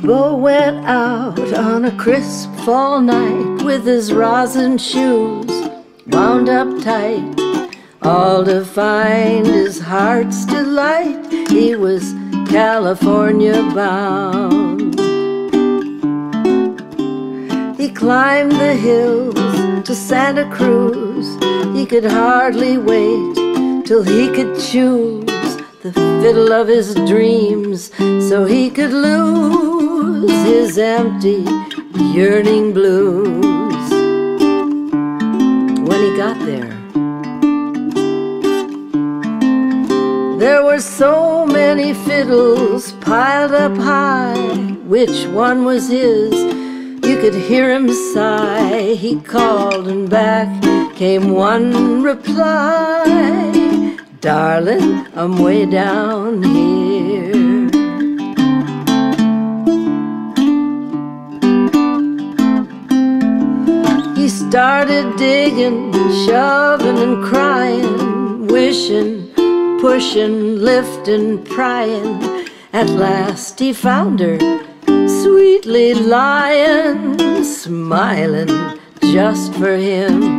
Bo went out on a crisp fall night with his rosin shoes wound up tight, all to find his heart's delight. He was California bound. He climbed the hills to Santa Cruz. He could hardly wait till he could choose the fiddle of his dreams, so he could lose his empty, yearning blues. When he got there were so many fiddles piled up high. Which one was his? You could hear him sigh. He called and back came one reply: "Darling, I'm way down here." He started digging, shoving and crying, wishing, pushing, lifting, prying. At last he found her, sweetly lying, smiling just for him.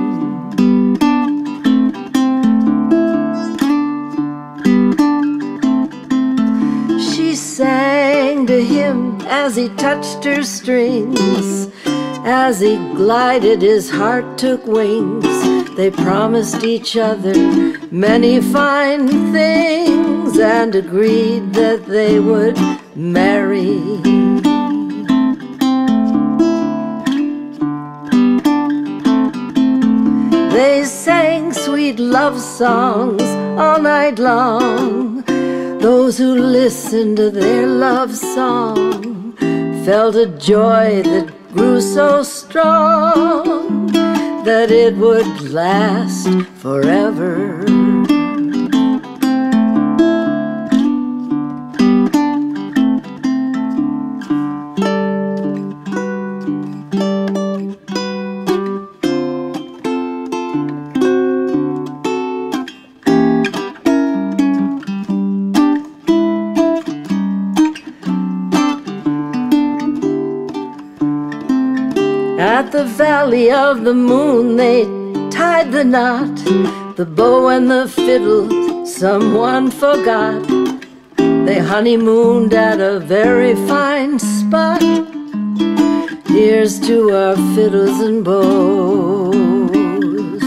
She sang to him as he touched her strings. As he glided, his heart took wings. They promised each other many fine things and agreed that they would marry. They sang sweet love songs all night long. Those who listened to their love song felt a joy that grew so strong that it would last forever. At the Valley of the Moon they tied the knot. The bow and the fiddle someone forgot. They honeymooned at a very fine spot. Here's to our fiddles and bows.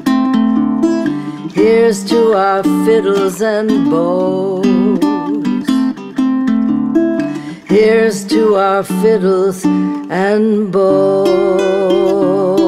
Here's to our fiddles and bows. Here's to our fiddles and bows.